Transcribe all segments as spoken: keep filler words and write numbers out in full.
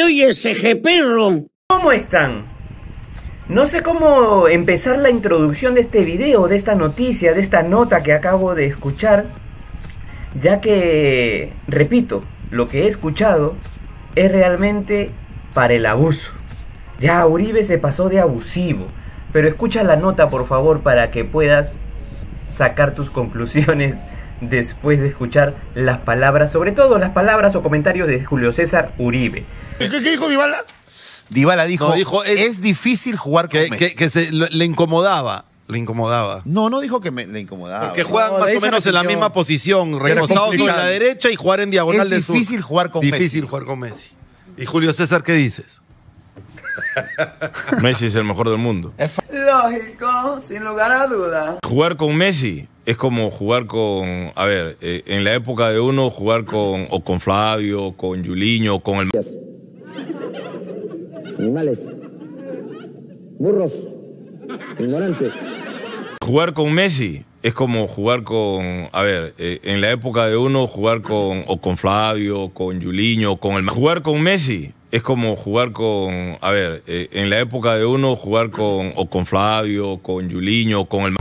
oye ese jeperro? ¿Cómo están? No sé cómo empezar la introducción de este video, de esta noticia, de esta nota que acabo de escuchar, ya que, repito, lo que he escuchado es realmente para el abuso. Ya Uribe se pasó de abusivo, pero escucha la nota por favor para que puedas sacar tus conclusiones después de escuchar las palabras, sobre todo las palabras o comentarios de Julio César Uribe. ¿Qué, qué dijo Dybala? Dybala dijo, no, dijo es, es difícil jugar con que, Messi. Que, que se, le incomodaba. Le incomodaba. No, no dijo que me, le incomodaba. Porque juegan no, más o menos en la misma posición, recostados sobre la derecha y jugar en diagonal del sur. Es difícil jugar con Messi. Difícil jugar con Messi. ¿Y Julio César qué dices? Messi es el mejor del mundo. Lógico, sin lugar a dudas. Jugar con Messi es como jugar con, a ver, eh, en la época de uno jugar con o con Flavio, con Julinho, con el Animales, burros, ignorantes. Jugar con Messi es como jugar con, a ver, eh, en la época de uno jugar con o con Flavio, con Julinho, con el jugar con Messi es como jugar con, a ver, eh, en la época de uno jugar con o con Flavio, con Julinho, con el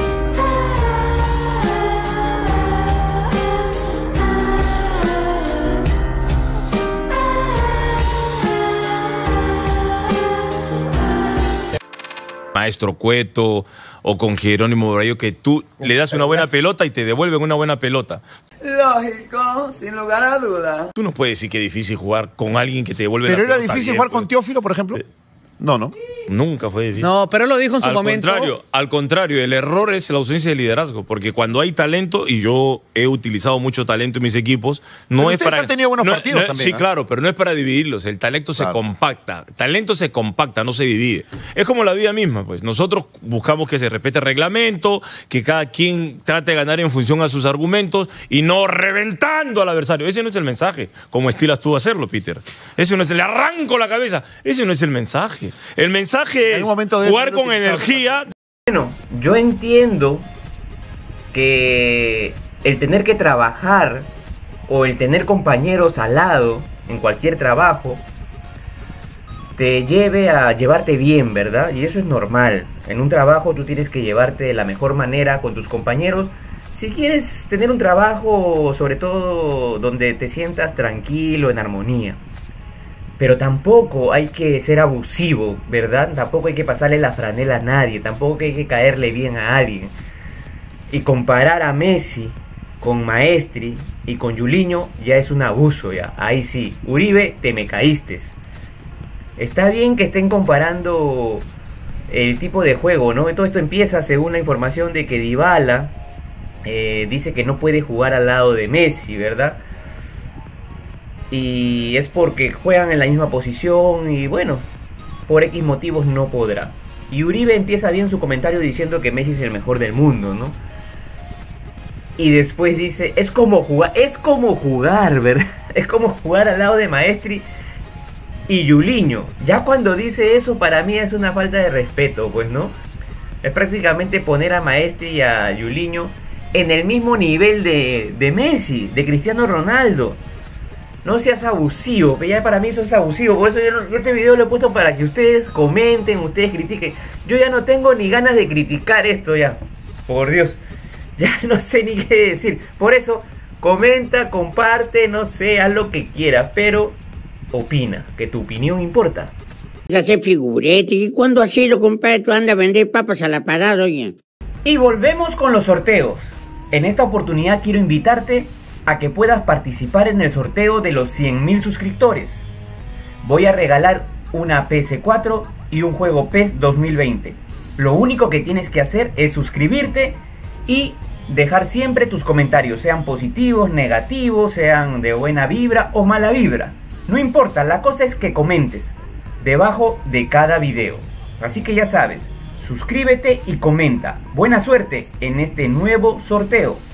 Maestro Cueto o con Jerónimo Brayo, que tú le das una buena pelota y te devuelven una buena pelota. Lógico, sin lugar a dudas. Tú no puedes decir que es difícil jugar con alguien que te devuelve Pero la pelota. era difícil bien, jugar pues. con Teófilo, por ejemplo. No, no. Nunca fue difícil. No, pero él lo dijo en su al momento. Contrario, al contrario, el error es la ausencia de liderazgo, porque cuando hay talento, y yo he utilizado mucho talento en mis equipos, no pero es ustedes para... han tenido buenos no, partidos no, también. Sí, ¿eh? claro, pero no es para dividirlos, el talento Claro. se compacta, talento se compacta, no se divide. Es como la vida misma, pues. Nosotros buscamos que se respete el reglamento, que cada quien trate de ganar en función a sus argumentos y no reventando al adversario. Ese no es el mensaje, como estilas tú hacerlo, Peter. Ese no es el... Le arranco la cabeza. Ese no es el mensaje. El mensaje es jugar con energía. Bueno, yo entiendo que el tener que trabajar o el tener compañeros al lado en cualquier trabajo te lleve a llevarte bien, ¿verdad? Y eso es normal. En un trabajo tú tienes que llevarte de la mejor manera con tus compañeros. Si quieres tener un trabajo, sobre todo donde te sientas tranquilo, en armonía. Pero tampoco hay que ser abusivo, ¿verdad? Tampoco hay que pasarle la franela a nadie. Tampoco hay que caerle bien a alguien. Y comparar a Messi con Maestri y con Julinho ya es un abuso, ya. Ahí sí. Uribe, te me caíste. Está bien que estén comparando el tipo de juego, ¿no? Todo esto empieza según la información de que Dybala eh, dice que no puede jugar al lado de Messi, ¿verdad? Y es porque juegan en la misma posición y bueno, por X motivos no podrá. Y Uribe empieza bien su comentario diciendo que Messi es el mejor del mundo, ¿no? Y después dice, es como jugar, es como jugar, ¿verdad? Es como jugar al lado de Maestri y Julinho. Ya cuando dice eso para mí es una falta de respeto, pues, ¿no? Es prácticamente poner a Maestri y a Julinho en el mismo nivel de, de Messi, de Cristiano Ronaldo. No seas abusivo, que ya para mí eso es abusivo. Por eso yo, no, yo este video lo he puesto para que ustedes comenten, ustedes critiquen. Yo ya no tengo ni ganas de criticar esto ya. Por Dios. Ya no sé ni qué decir. Por eso, comenta, comparte, no sé, haz lo que quieras. Pero opina, que tu opinión importa. Ya se figurete. ¿Y cuando así lo compadre tú andas a vender papas a la parada, oye? Y volvemos con los sorteos. En esta oportunidad quiero invitarte a que puedas participar en el sorteo de los cien mil suscriptores. Voy a regalar una P S cuatro y un juego P E S dos mil veinte. Lo único que tienes que hacer es suscribirte y dejar siempre tus comentarios, sean positivos, negativos, sean de buena vibra o mala vibra. No importa, la cosa es que comentes debajo de cada video. Así que ya sabes, suscríbete y comenta. Buena suerte en este nuevo sorteo.